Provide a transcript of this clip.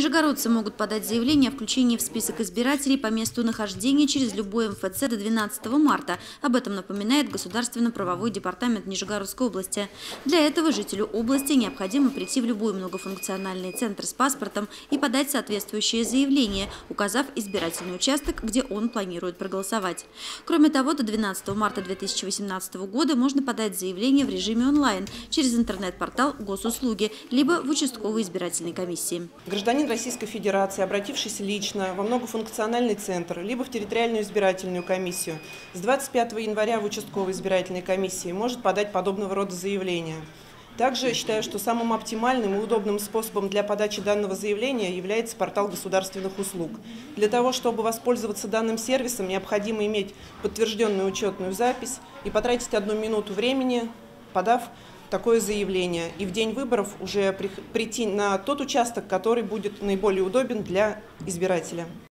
Нижегородцы могут подать заявление о включении в список избирателей по месту нахождения через любой МФЦ до 12 марта. Об этом напоминает Государственно-правовой департамент Нижегородской области. Для этого жителю области необходимо прийти в любой многофункциональный центр с паспортом и подать соответствующее заявление, указав избирательный участок, где он планирует проголосовать. Кроме того, до 12 марта 2018 года можно подать заявление в режиме онлайн через интернет-портал Госуслуги, либо в участковой избирательной комиссии. Гражданин Российской Федерации, обратившийся лично во многофункциональный центр, либо в территориальную избирательную комиссию, с 25 января в участковой избирательной комиссии может подать подобного рода заявление. Также считаю, что самым оптимальным и удобным способом для подачи данного заявления является портал государственных услуг. Для того, чтобы воспользоваться данным сервисом, необходимо иметь подтвержденную учетную запись и потратить 1 минуту времени, подав такое заявление, и в день выборов уже прийти на тот участок, который будет наиболее удобен для избирателя.